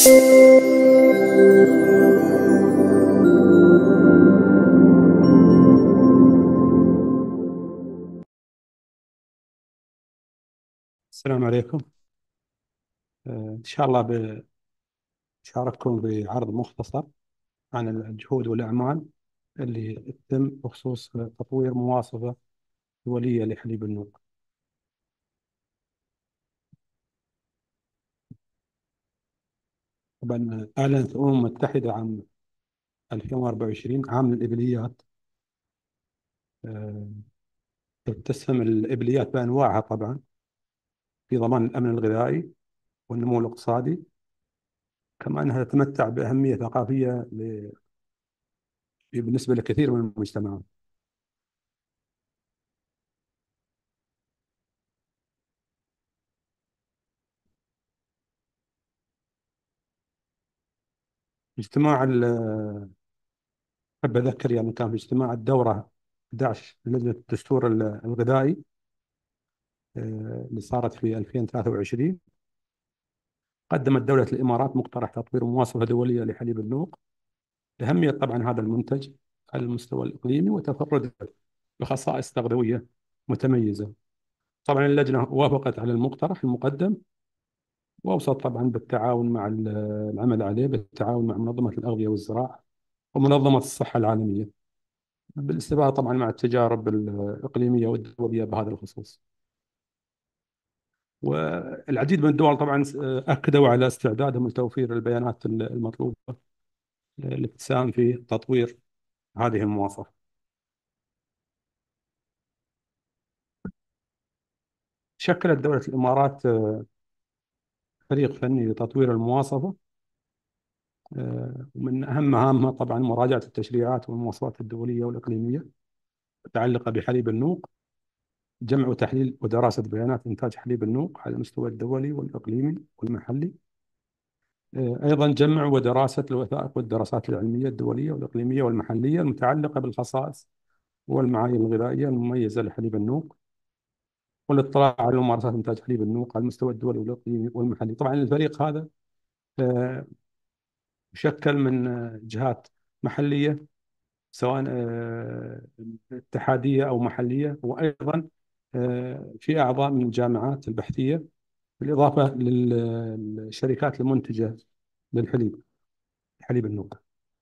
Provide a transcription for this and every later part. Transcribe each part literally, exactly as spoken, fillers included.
السلام عليكم. آه، إن شاء الله بشارككم بعرض مختصر عن الجهود والأعمال اللي تتم بخصوص تطوير مواصفة دولية لحليب النوق. طبعا أعلنت الأمم المتحدة عام ألفين وأربعة وعشرين عام الإبليات. آه، تتسم الإبليات بأنواعها طبعا في ضمان الأمن الغذائي والنمو الاقتصادي، كما أنها تتمتع بأهمية ثقافية ل- بالنسبة لكثير من المجتمعات. اجتماع ال- أحب أذكر يعني كان في اجتماع الدورة أحد عشر لجنة الدستور ال- الغذائي، آه، اللي صارت في ألفين وثلاثة وعشرين. قدمت دولة الإمارات مقترح تطوير مواصفة دولية لحليب النوق لأهمية طبعا هذا المنتج على المستوى الإقليمي وتفرده بخصائص تغذوية متميزة. طبعا اللجنة وافقت على المقترح المقدم، وأوصت طبعا بالتعاون مع ال- العمل عليه بالتعاون مع منظمة الأغذية والزراعة ومنظمة الصحة العالمية، بالاستفادة طبعا مع التجارب الإقليمية والدولية بهذا الخصوص. والعديد من الدول طبعا أكدوا على استعدادهم لتوفير البيانات المطلوبة اللي تساهم في تطوير هذه المواصفة. شكلت دولة الإمارات فريق فني لتطوير المواصفة، آه، ومن أهم مهامها طبعا مراجعة التشريعات والمواصفات الدولية والإقليمية المتعلقة بحليب النوق، جمع وتحليل ودراسة بيانات إنتاج حليب النوق على المستوى الدولي والإقليمي والمحلي. آه، أيضا جمع ودراسة الوثائق والدراسات العلمية الدولية والإقليمية والمحلية المتعلقة بالخصائص والمعايير الغذائية المميزة لحليب النوق، والاطلاع على ممارسات إنتاج حليب النوق على المستوى الدولي والإقليمي والمحلي. طبعا الفريق هذا آه، مشكل من آه، جهات محلية، سواء آه، اتحادية أو محلية، وأيضا آه، في أعضاء من الجامعات البحثية، بالإضافة للشركات المنتجة للحليب، حليب النوق.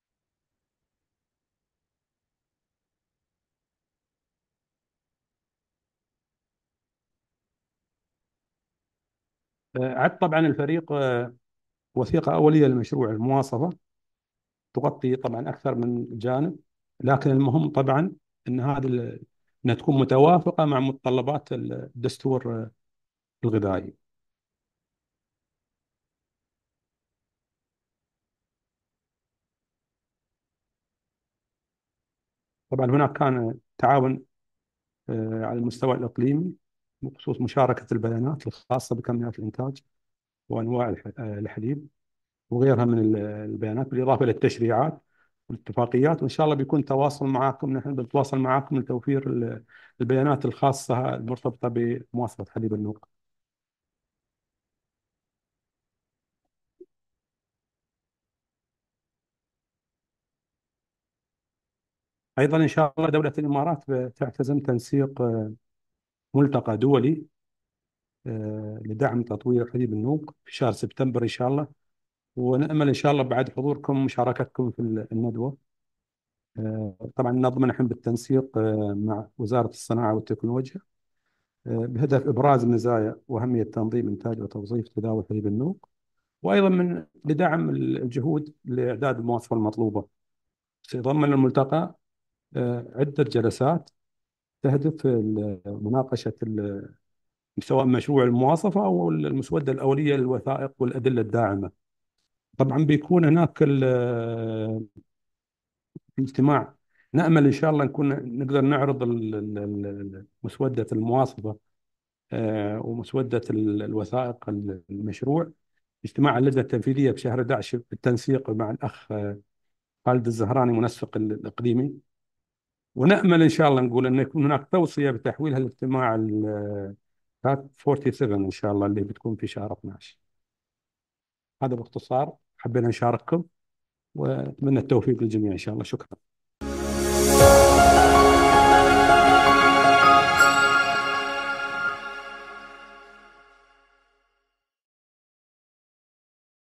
آه، عد طبعا الفريق آه، وثيقة أولية لمشروع المواصفة تغطي طبعا أكثر من جانب، لكن المهم طبعا أن هذه ال- أنها تكون متوافقة مع متطلبات الدستور آه، الغذائي. طبعا هناك كان تعاون آه، على المستوى الإقليمي بخصوص مشاركة البيانات الخاصة بكميات الإنتاج وأنواع الح- آه، الحليب وغيرها من ال- البيانات، بالإضافة للتشريعات والاتفاقيات. وإن شاء الله بيكون تواصل معكم، نحن بنتواصل معكم لتوفير ال- البيانات الخاصة المرتبطة بمواصفة حليب النوق. أيضا إن شاء الله دولة الإمارات بتعتزم تنسيق آه، ملتقى دولي آه، لدعم تطوير حليب النوق في شهر سبتمبر إن شاء الله، ونأمل إن شاء الله بعد حضوركم ومشاركتكم في الندوة. آه، طبعا ننظم نحن بالتنسيق آه، مع وزارة الصناعة والتكنولوجيا آه، بهدف إبراز مزايا وأهمية تنظيم إنتاج وتوظيف تداول حليب النوق، وأيضا من لدعم الجهود لإعداد المواصفة المطلوبة. سيتضمن الملتقى آه، عدة جلسات تهدف لمناقشة ال- سواء مشروع المواصفة أو المسودة الأولية للوثائق والأدلة الداعمة. طبعا بيكون هناك ال- الاجتماع، نأمل إن شاء الله نكون نقدر نعرض ال- ال- ال- مسودة المواصفة آه، ومسودة ال- الوثائق المشروع، اجتماع اللجنة التنفيذية بشهر أحد عشر بالتنسيق مع الأخ آه، خالد الزهراني منسق ال- الإقليمي. ونأمل إن شاء الله نقول أن يكون هناك توصية بتحويلها لاجتماع ال- كات سبعة وأربعين إن شاء الله اللي بتكون في شهر اثنا عشر. هذا باختصار حبينا نشارككم، وأتمنى التوفيق للجميع إن شاء الله. شكرا.